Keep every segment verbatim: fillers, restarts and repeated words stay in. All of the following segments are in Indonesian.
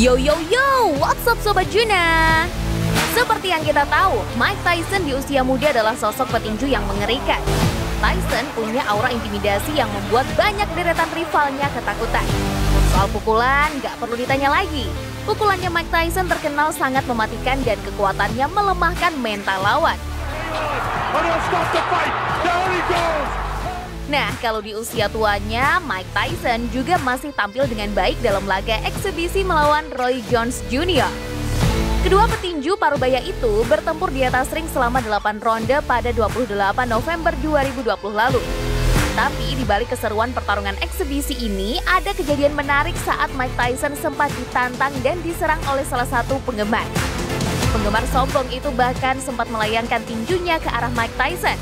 Yo yo yo, what's up Sobat Juna? Seperti yang kita tahu, Mike Tyson di usia muda adalah sosok petinju yang mengerikan. Tyson punya aura intimidasi yang membuat banyak deretan rivalnya ketakutan. Soal pukulan, nggak perlu ditanya lagi. Pukulannya Mike Tyson terkenal sangat mematikan dan kekuatannya melemahkan mental lawan. Nah, kalau di usia tuanya, Mike Tyson juga masih tampil dengan baik dalam laga eksebisi melawan Roy Jones Junior Kedua petinju parubaya itu bertempur di atas ring selama delapan ronde pada dua puluh delapan November dua ribu dua puluh lalu. Tapi di balik keseruan pertarungan eksebisi ini, ada kejadian menarik saat Mike Tyson sempat ditantang dan diserang oleh salah satu penggemar. Penggemar sombong itu bahkan sempat melayangkan tinjunya ke arah Mike Tyson.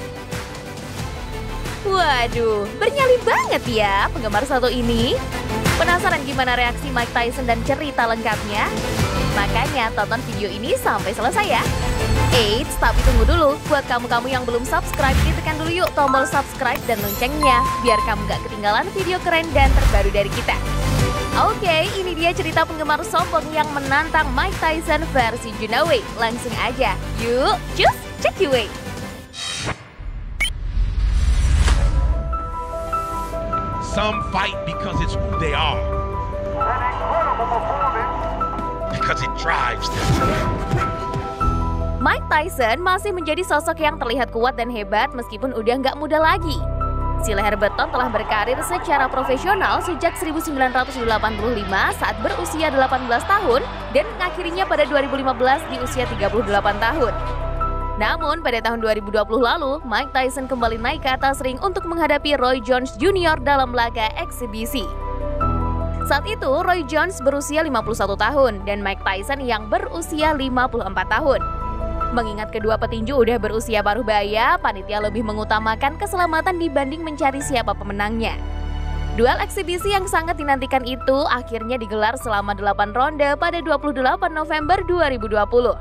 Waduh, bernyali banget ya penggemar satu ini. Penasaran gimana reaksi Mike Tyson dan cerita lengkapnya? Makanya tonton video ini sampai selesai ya. Eits, tapi tunggu dulu. Buat kamu-kamu yang belum subscribe, ditekan dulu yuk tombol subscribe dan loncengnya. Biar kamu gak ketinggalan video keren dan terbaru dari kita. Oke, ini dia cerita penggemar sombong yang menantang Mike Tyson versi Junaway. Langsung aja, yuk, cus, check you way. Some fight because it's who they are. An incredible performance. Because it drives them. Mike Tyson masih menjadi sosok yang terlihat kuat dan hebat meskipun udah nggak muda lagi. Si leher beton telah berkarir secara profesional sejak seribu sembilan ratus delapan puluh lima saat berusia delapan belas tahun dan mengakhirinya pada dua ribu lima belas di usia tiga puluh delapan tahun. Namun pada tahun dua ribu dua puluh lalu, Mike Tyson kembali naik ke atas ring untuk menghadapi Roy Jones Junior dalam laga eksebisi. Saat itu, Roy Jones berusia lima puluh satu tahun dan Mike Tyson yang berusia lima puluh empat tahun. Mengingat kedua petinju udah berusia parubaya, panitia lebih mengutamakan keselamatan dibanding mencari siapa pemenangnya. Duel eksebisi yang sangat dinantikan itu akhirnya digelar selama delapan ronde pada dua puluh delapan November dua ribu dua puluh.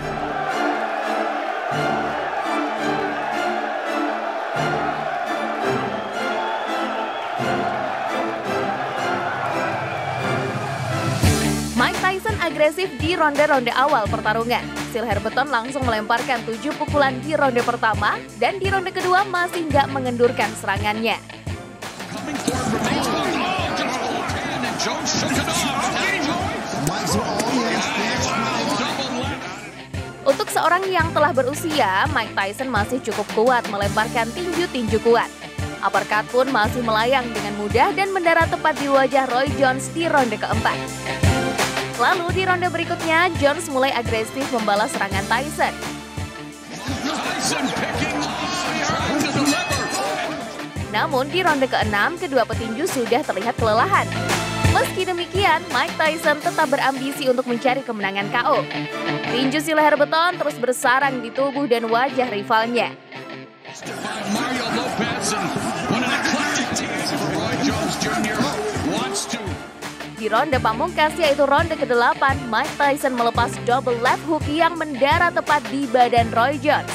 Mike Tyson agresif di ronde-ronde awal pertarungan. Si leher beton langsung melemparkan tujuh pukulan di ronde pertama dan di ronde kedua masih nggak mengendurkan serangannya. Untuk seorang yang telah berusia, Mike Tyson masih cukup kuat melemparkan tinju-tinju kuat. Uppercut pun masih melayang dengan mudah dan mendarat tepat di wajah Roy Jones di ronde keempat. Lalu di ronde berikutnya, Jones mulai agresif membalas serangan Tyson. Namun di ronde keenam, kedua petinju sudah terlihat kelelahan. Meski demikian, Mike Tyson tetap berambisi untuk mencari kemenangan K O. Tinju si leher beton terus bersarang di tubuh dan wajah rivalnya. Di ronde pamungkas yaitu ronde kedelapan, Mike Tyson melepas double left hook yang mendarat tepat di badan Roy Jones.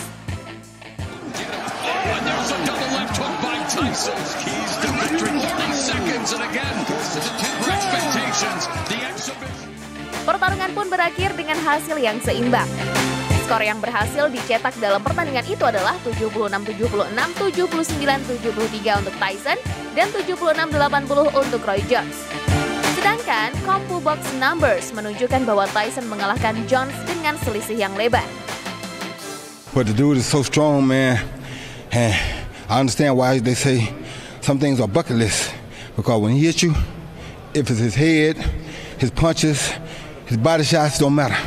Pertarungan pun berakhir dengan hasil yang seimbang. Skor yang berhasil dicetak dalam pertandingan itu adalah tujuh puluh enam tujuh puluh enam, tujuh puluh sembilan tujuh puluh tiga untuk Tyson dan tujuh puluh enam delapan puluh untuk Roy Jones. Sedangkan Compu Box Numbers menunjukkan bahwa Tyson mengalahkan Jones dengan selisih yang lebar. But the dude is so strong, man. And I understand why they say some things are bucket list. Because when he hits you, if it's his head, his punches, his body shots don't matter.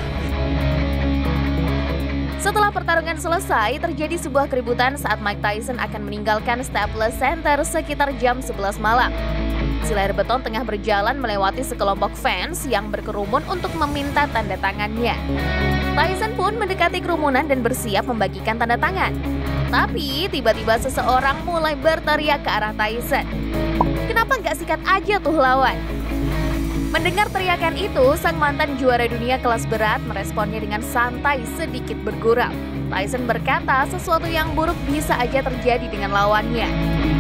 Setelah pertarungan selesai, terjadi sebuah keributan saat Mike Tyson akan meninggalkan Staples Center sekitar jam sebelas malam. Si leher beton tengah berjalan melewati sekelompok fans yang berkerumun untuk meminta tanda tangannya. Tyson pun mendekati kerumunan dan bersiap membagikan tanda tangan. Tapi tiba-tiba seseorang mulai berteriak ke arah Tyson. Kenapa nggak sikat aja tuh lawan? Mendengar teriakan itu, sang mantan juara dunia kelas berat meresponnya dengan santai sedikit bergurau. Tyson berkata sesuatu yang buruk bisa aja terjadi dengan lawannya.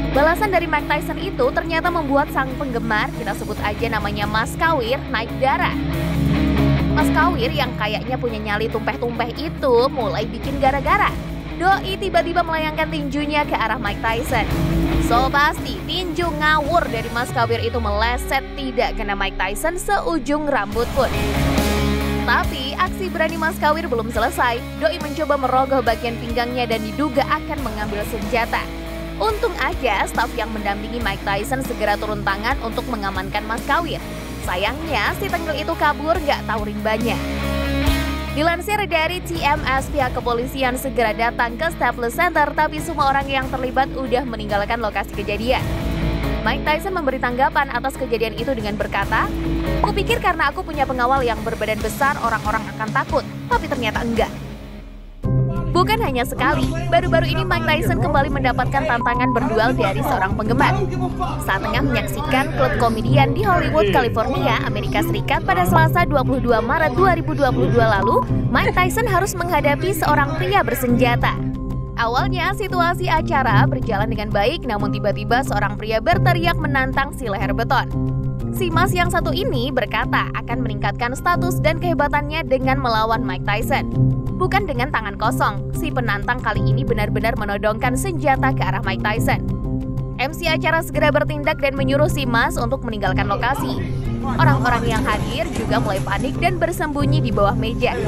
Balasan dari Mike Tyson itu ternyata membuat sang penggemar, kita sebut aja namanya Mas Kawir, naik darah. Mas Kawir yang kayaknya punya nyali tumpeh-tumpeh itu mulai bikin gara-gara. Doi tiba-tiba melayangkan tinjunya ke arah Mike Tyson. So pasti tinju ngawur dari Mas Kawir itu meleset tidak kena Mike Tyson seujung rambut pun. Tapi aksi berani Mas Kawir belum selesai. Doi mencoba merogoh bagian pinggangnya dan diduga akan mengambil senjata. Untung aja staf yang mendampingi Mike Tyson segera turun tangan untuk mengamankan Mas Kawir. Sayangnya si tengil itu kabur gak tahu rimbanya. Dilansir dari T M S, pihak kepolisian segera datang ke Staples Center, tapi semua orang yang terlibat udah meninggalkan lokasi kejadian. Mike Tyson memberi tanggapan atas kejadian itu dengan berkata, "Kupikir karena aku punya pengawal yang berbadan besar, orang-orang akan takut, tapi ternyata enggak." Bukan hanya sekali, baru-baru ini Mike Tyson kembali mendapatkan tantangan berduel dari seorang penggemar. Saat tengah menyaksikan klub komedian di Hollywood, California, Amerika Serikat pada Selasa dua puluh dua Maret dua ribu dua puluh dua lalu, Mike Tyson harus menghadapi seorang pria bersenjata. Awalnya situasi acara berjalan dengan baik, namun tiba-tiba seorang pria berteriak menantang si leher beton. Si Mas yang satu ini berkata akan meningkatkan status dan kehebatannya dengan melawan Mike Tyson. Bukan dengan tangan kosong, si penantang kali ini benar-benar menodongkan senjata ke arah Mike Tyson. M C acara segera bertindak dan menyuruh si Mas untuk meninggalkan lokasi. Orang-orang yang hadir juga mulai panik dan bersembunyi di bawah meja.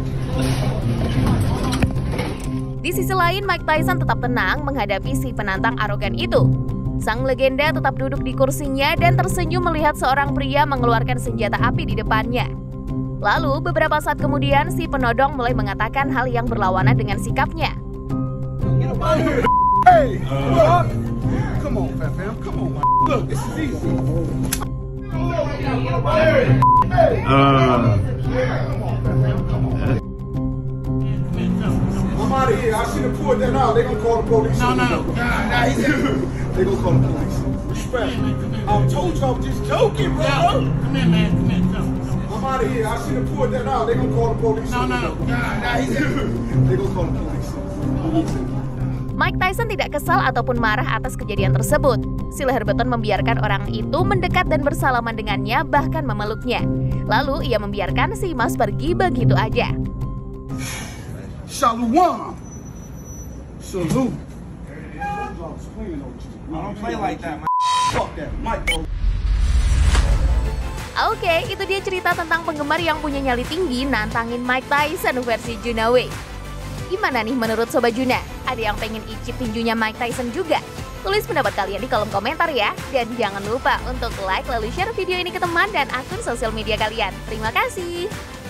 Di sisi lain, Mike Tyson tetap tenang menghadapi si penantang arogan itu. Sang legenda tetap duduk di kursinya dan tersenyum melihat seorang pria mengeluarkan senjata api di depannya. Lalu beberapa saat kemudian si penodong mulai mengatakan hal yang berlawanan dengan sikapnya. Hey, look. Come on, fat fam. Come on, man. Look, this is easy. Uh, I'm out of here. I should have pulled that out. They gonna call the police. No, no, no. Nah, he's They gonna call the police. Respect. I told you I was just joking, bro. Come here, man. Come here. I'm out of here. I should have pulled that out. They gonna call the police. No, no, no. Nah, he's They gonna call the police. Mike Tyson tidak kesal ataupun marah atas kejadian tersebut. Si leher beton membiarkan orang itu mendekat dan bersalaman dengannya, bahkan memeluknya. Lalu ia membiarkan si Mas pergi begitu aja. Shalom. Salute. I don't play like that, man. Fuck that, Mike. Oke, itu dia cerita tentang penggemar yang punya nyali tinggi nantangin Mike Tyson versi Juna Way. Gimana nih menurut Sobat Juna? Ada yang pengen icip tinjunya Mike Tyson juga? Tulis pendapat kalian di kolom komentar ya. Dan jangan lupa untuk like lalu share video ini ke teman dan akun sosial media kalian. Terima kasih.